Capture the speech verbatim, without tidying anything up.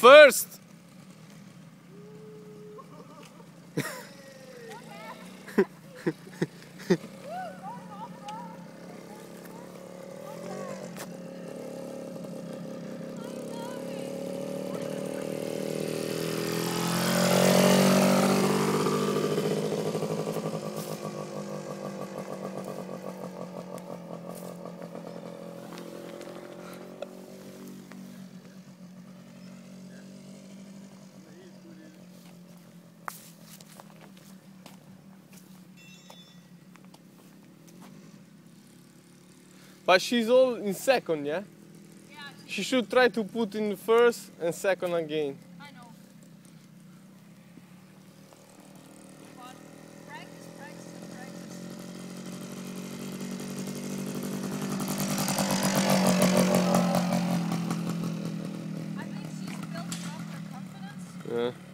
first. But she's all in second, yeah? Yeah. She should try to put in first and second again. I know. But practice, practice, and practice. I think she's building up her confidence. Yeah.